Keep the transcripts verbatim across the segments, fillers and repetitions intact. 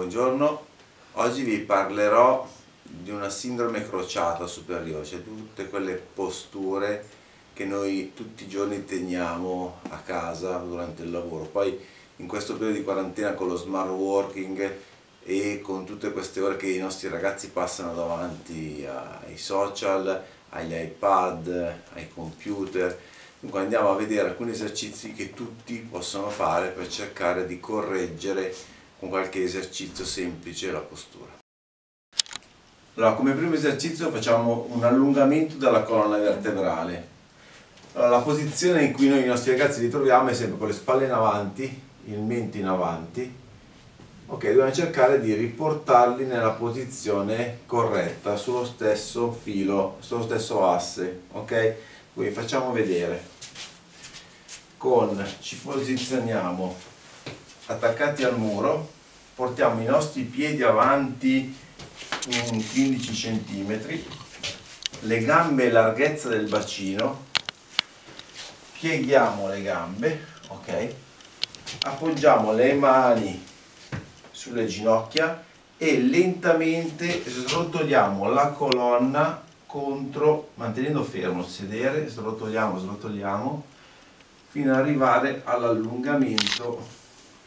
Buongiorno, oggi vi parlerò di una sindrome crociata superiore, cioè tutte quelle posture che noi tutti i giorni teniamo a casa durante il lavoro. Poi in questo periodo di quarantena con lo smart working e con tutte queste ore che i nostri ragazzi passano davanti ai social, agli iPad, ai computer, dunque andiamo a vedere alcuni esercizi che tutti possono fare per cercare di correggere con qualche esercizio semplice la postura. Allora, come primo esercizio facciamo un allungamento della colonna vertebrale. Allora, la posizione in cui noi i nostri ragazzi li troviamo è sempre con le spalle in avanti, il mento in avanti. Ok, dobbiamo cercare di riportarli nella posizione corretta, sullo stesso filo, sullo stesso asse. Ok? Quindi facciamo vedere. Con, ci posizioniamo attaccati al muro, portiamo i nostri piedi avanti in quindici centimetri, le gambe larghezza del bacino, pieghiamo le gambe, ok? Appoggiamo le mani sulle ginocchia e lentamente srotoliamo la colonna contro, mantenendo fermo il sedere, srotoliamo, srotoliamo fino ad arrivare all'allungamento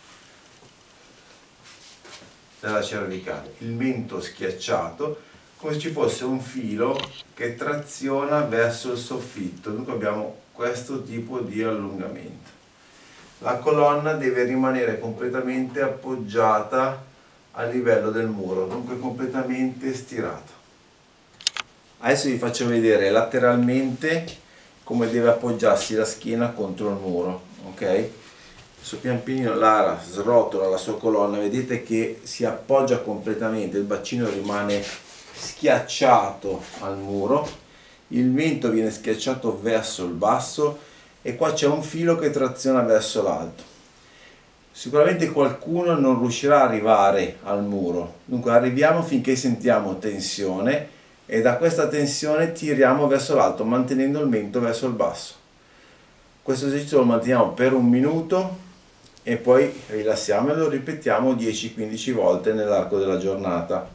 della cervicale, il mento schiacciato come se ci fosse un filo che traziona verso il soffitto. Dunque abbiamo questo tipo di allungamento. La colonna deve rimanere completamente appoggiata a livello del muro, dunque completamente stirata. Adesso vi faccio vedere lateralmente come deve appoggiarsi la schiena contro il muro, ok? Adesso pian pianino Lara srotola la sua colonna, vedete che si appoggia completamente, il bacino rimane schiacciato al muro, il mento viene schiacciato verso il basso e qua c'è un filo che traziona verso l'alto. Sicuramente qualcuno non riuscirà ad arrivare al muro, dunque arriviamo finché sentiamo tensione e da questa tensione tiriamo verso l'alto mantenendo il mento verso il basso. Questo esercizio lo manteniamo per un minuto e poi rilassiamo e lo ripetiamo dieci quindici volte nell'arco della giornata.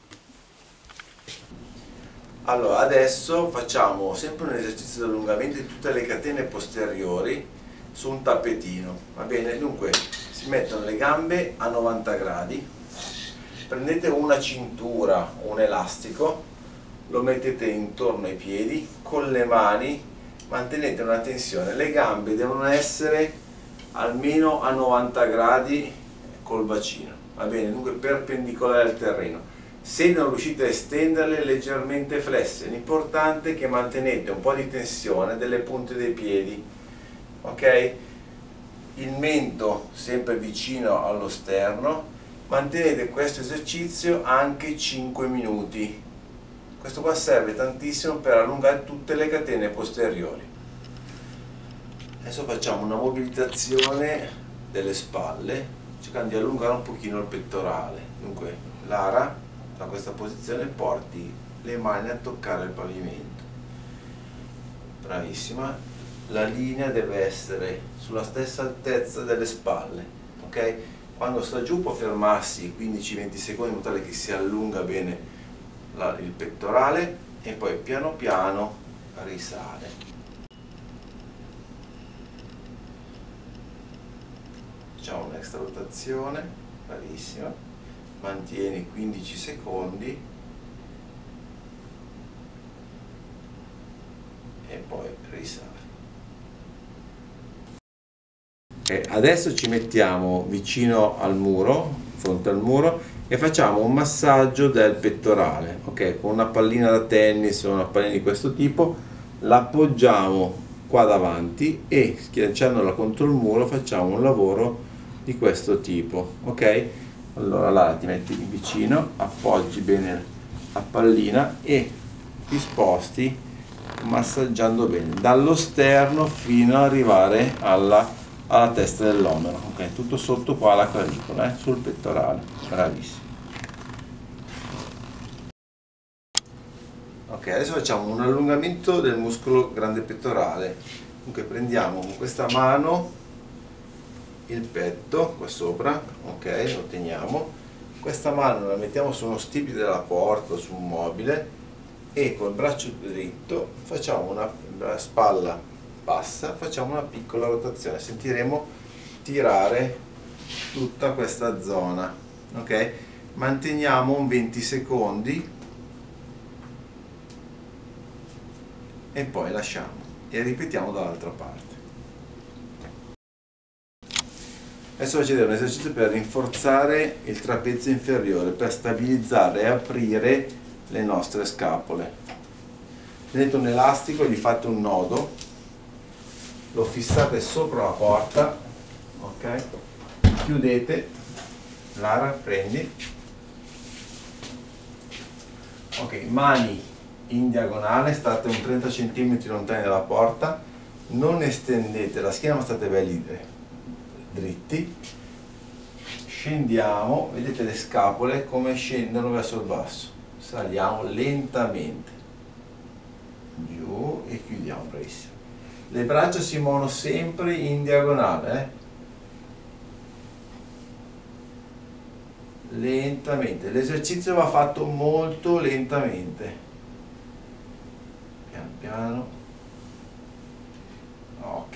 Allora, adesso facciamo sempre un esercizio di allungamento di tutte le catene posteriori su un tappetino, va bene? Dunque si mettono le gambe a novanta gradi, prendete una cintura o un elastico, lo mettete intorno ai piedi, con le mani mantenete una tensione, le gambe devono essere almeno a novanta gradi col bacino, va bene? Dunque perpendicolare al terreno. Se non riuscite a estenderle, leggermente flesse, l'importante è che mantenete un po' di tensione delle punte dei piedi, ok? Il mento sempre vicino allo sterno, mantenete questo esercizio anche cinque minuti. Questo qua serve tantissimo per allungare tutte le catene posteriori. Adesso facciamo una mobilitazione delle spalle, cercando di allungare un pochino il pettorale. Dunque, Lara, da questa posizione porti le mani a toccare il pavimento. Bravissima. La linea deve essere sulla stessa altezza delle spalle, ok? Quando sta giù può fermarsi quindici venti secondi in modo tale che si allunga bene la, il pettorale e poi piano piano risale. Facciamo un'extra rotazione, bravissima, mantieni quindici secondi e poi risali. Okay, adesso ci mettiamo vicino al muro, fronte al muro, e facciamo un massaggio del pettorale, ok? Con una pallina da tennis o una pallina di questo tipo, l'appoggiamo qua davanti e schiacciandola contro il muro facciamo un lavoro di questo tipo, ok? Allora là ti metti vicino, appoggi bene la pallina e ti sposti massaggiando bene dallo sterno fino ad arrivare alla, alla testa dell'omero, ok? Tutto sotto qua la clavicola, eh? Sul pettorale, bravissimo. Ok, adesso facciamo un allungamento del muscolo grande pettorale. Dunque prendiamo con questa mano il petto qua sopra, ok, lo teniamo, Questa mano la mettiamo su uno stipite della porta o su un mobile e col braccio dritto facciamo una, la spalla bassa, facciamo una piccola rotazione, sentiremo tirare tutta questa zona, ok? Manteniamo un venti secondi e poi lasciamo e ripetiamo dall'altra parte. Adesso faccio vedere un esercizio per rinforzare il trapezio inferiore, per stabilizzare e aprire le nostre scapole. Prendete un elastico, gli fate un nodo, lo fissate sopra la porta, ok? Chiudete, Lara prendi, ok, mani in diagonale, state un trenta centimetri lontani dalla porta, non estendete la schiena ma state belli dritti, scendiamo, vedete le scapole come scendono verso il basso, saliamo lentamente giù e chiudiamo, bravissimo. Le braccia si muovono sempre in diagonale, eh? Lentamente, l'esercizio va fatto molto lentamente, piano piano, ok.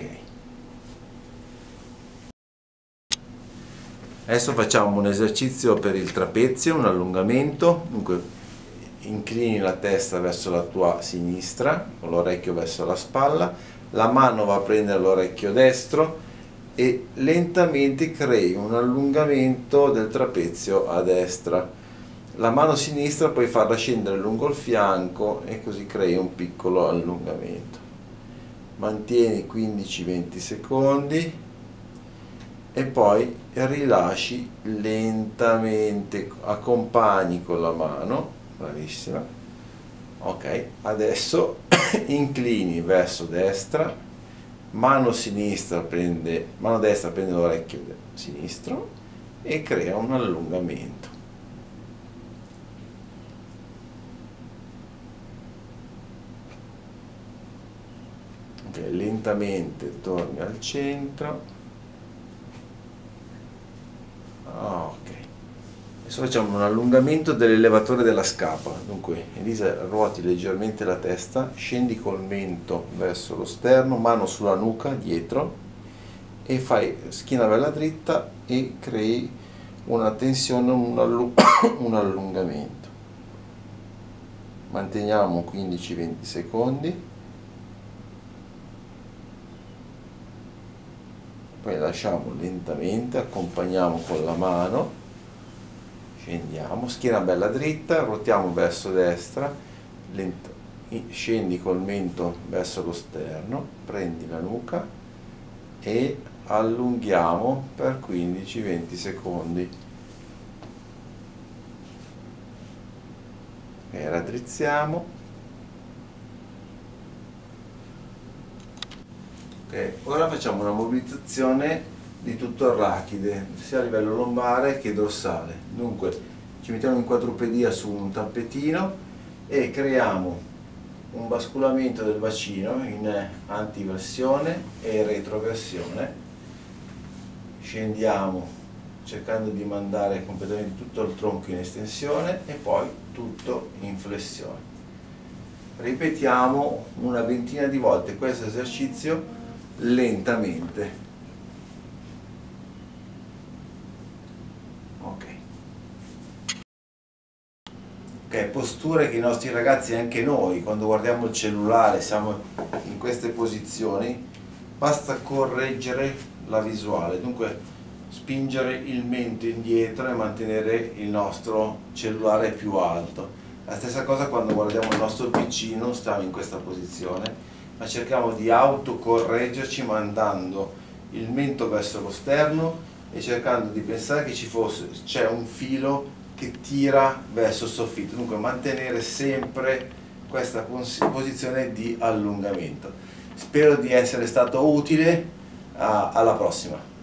Adesso facciamo un esercizio per il trapezio, un allungamento, dunque inclini la testa verso la tua sinistra, con l'orecchio verso la spalla, la mano va a prendere l'orecchio destro e lentamente crei un allungamento del trapezio a destra. La mano sinistra puoi farla scendere lungo il fianco e così crei un piccolo allungamento. Mantieni quindici venti secondi e poi rilasci lentamente, accompagni con la mano, bravissima, ok, adesso inclini verso destra, mano sinistra prende, mano destra prende l'orecchio sinistro e crea un allungamento. Ok, lentamente torni al centro. Ok, adesso facciamo un allungamento dell'elevatore della scapola. Dunque Elisa, ruoti leggermente la testa, scendi col mento verso lo sterno, mano sulla nuca dietro e fai schiena bella dritta e crei una tensione, un, allu un allungamento. Manteniamo quindici venti secondi, poi lasciamo lentamente, accompagniamo con la mano, scendiamo, schiena bella dritta, ruotiamo verso destra, lento, scendi col mento verso lo sterno, prendi la nuca e allunghiamo per quindici venti secondi. E raddrizziamo. Ok, ora facciamo una mobilizzazione di tutto il rachide, sia a livello lombare che dorsale. Dunque ci mettiamo in quadrupedia su un tappetino e creiamo un basculamento del bacino in antiversione e retroversione. Scendiamo cercando di mandare completamente tutto il tronco in estensione e poi tutto in flessione. Ripetiamo una ventina di volte questo esercizio lentamente. Ok. Ok, posture che i nostri ragazzi, anche noi, quando guardiamo il cellulare, siamo in queste posizioni, basta correggere la visuale, dunque spingere il mento indietro e mantenere il nostro cellulare più alto. La stessa cosa quando guardiamo il nostro P C, non stiamo in questa posizione, ma cerchiamo di autocorreggerci mandando il mento verso lo sterno e cercando di pensare che ci fosse, c'è un filo che tira verso il soffitto, dunque mantenere sempre questa posizione di allungamento. Spero di essere stato utile, alla prossima.